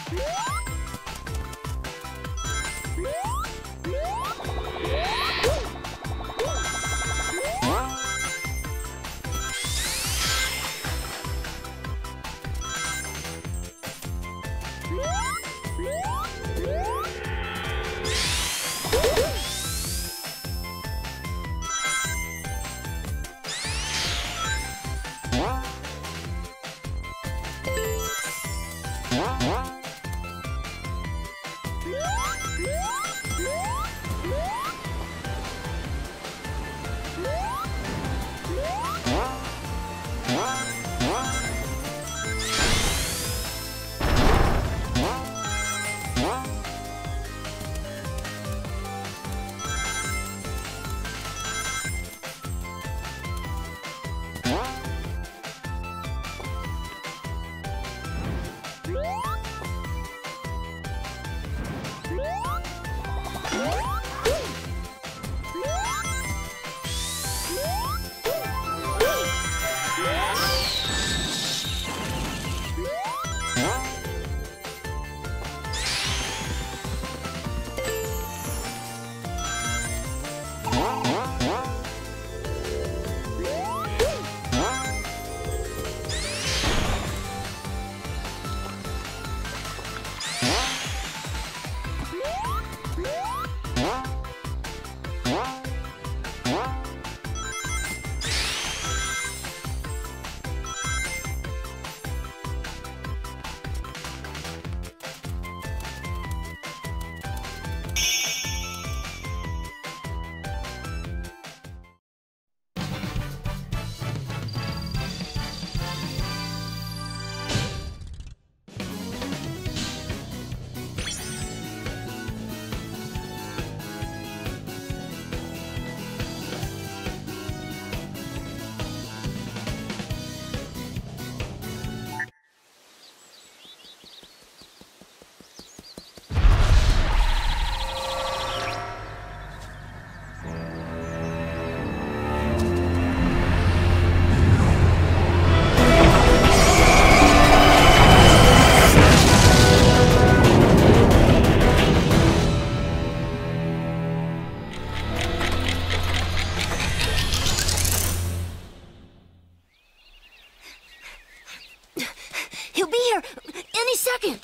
second!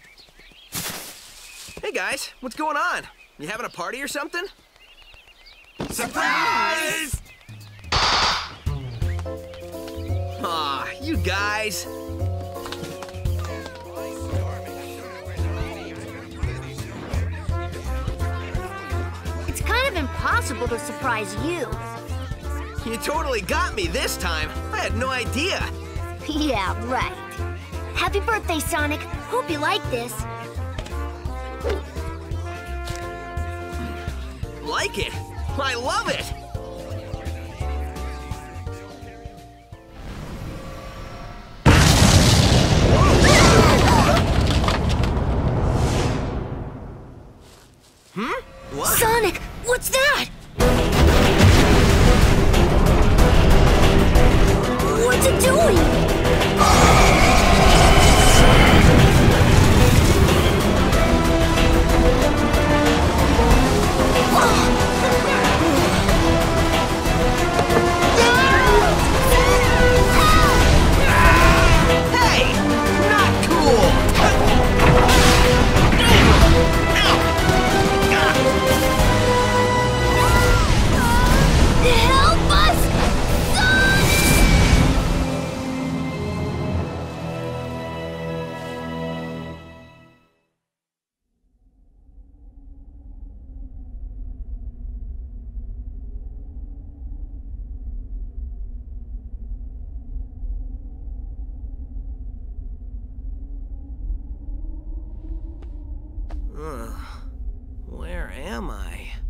Hey guys, what's going on? You having a party or something? Surprise! Aw, you guys. It's kind of impossible to surprise you. You totally got me this time. I had no idea. Yeah, right. Happy birthday, Sonic. Hope you like this. Like it? I love it! What? Sonic, what's that? What's it doing? Hey! Not cool! Help us! Where am I?